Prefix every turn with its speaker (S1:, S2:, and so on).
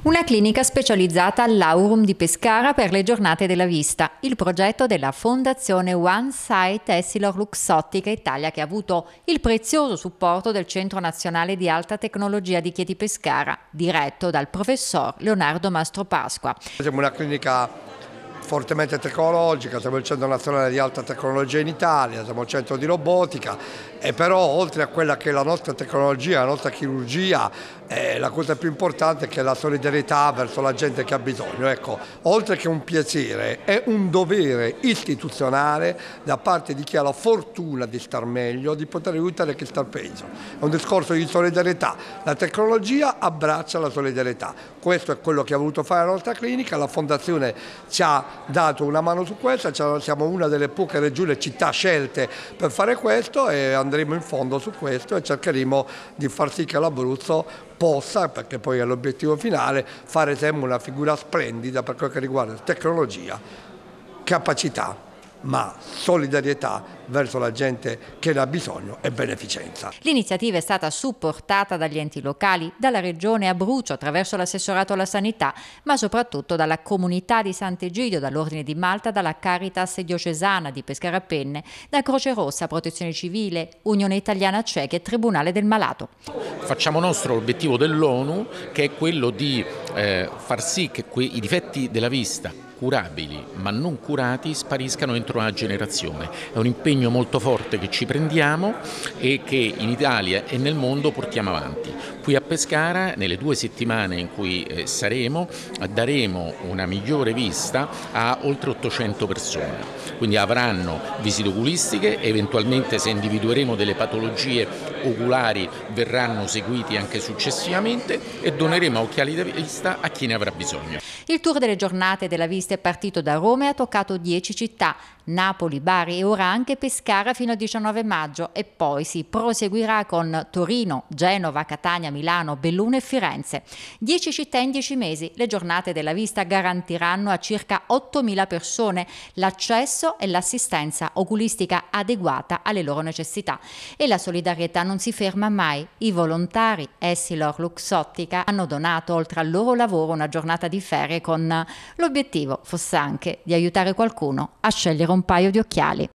S1: Una clinica specializzata all'Aurum di Pescara per le giornate della vista, il progetto della Fondazione One Sight EssilorLuxottica Italia, che ha avuto il prezioso supporto del Centro Nazionale di Alta Tecnologia di Chieti Pescara, diretto dal professor Leonardo Mastropasqua.
S2: Siamo una clinica fortemente tecnologica, siamo il Centro Nazionale di Alta Tecnologia in Italia, siamo il centro di robotica e però oltre a quella che è la nostra tecnologia, la nostra chirurgia, la cosa più importante è che la solidarietà verso la gente che ha bisogno. Ecco, oltre che un piacere, è un dovere istituzionale da parte di chi ha la fortuna di star meglio, di poter aiutare chi sta peggio. È un discorso di solidarietà, la tecnologia abbraccia la solidarietà. Questo è quello che ha voluto fare la nostra clinica, la Fondazione ci ha dato una mano su questo, siamo una delle poche regioni e città scelte per fare questo e andremo in fondo su questo e cercheremo di far sì che l'Abruzzo possa, perché poi è l'obiettivo finale, fare sempre una figura splendida per quello che riguarda tecnologia, capacità, ma solidarietà verso la gente che ne ha bisogno e beneficenza.
S1: L'iniziativa è stata supportata dagli enti locali, dalla Regione Abruzzo attraverso l'assessorato alla sanità, ma soprattutto dalla comunità di Sant'Egidio, dall'Ordine di Malta, dalla Caritas diocesana di Pescara Penne, da Croce Rossa, Protezione Civile, Unione Italiana Ciechi e Tribunale del Malato.
S3: Facciamo nostro l'obiettivo dell'ONU, che è quello di far sì che i difetti della vista curabili ma non curati spariscano entro una generazione. È un impegno molto forte che ci prendiamo e che in Italia e nel mondo portiamo avanti. Qui a Pescara, nelle 2 settimane in cui saremo, daremo una migliore vista a oltre 800 persone. Quindi avranno visite oculistiche, eventualmente se individueremo delle patologie oculari verranno seguiti anche successivamente e doneremo occhiali da vista a chi ne avrà bisogno.
S1: Il tour delle giornate della vista è partito da Roma e ha toccato 10 città, Napoli, Bari e ora anche Pescara fino al 19 maggio e poi si proseguirà con Torino, Genova, Catania, Milano, Belluno e Firenze. 10 città in 10 mesi. Le giornate della vista garantiranno a circa 8.000 persone l'accesso e l'assistenza oculistica adeguata alle loro necessità. E la solidarietà non si ferma mai. I volontari EssilorLuxottica hanno donato oltre al loro lavoro una giornata di ferie con l'obiettivo fosse anche di aiutare qualcuno a scegliere un paio di occhiali.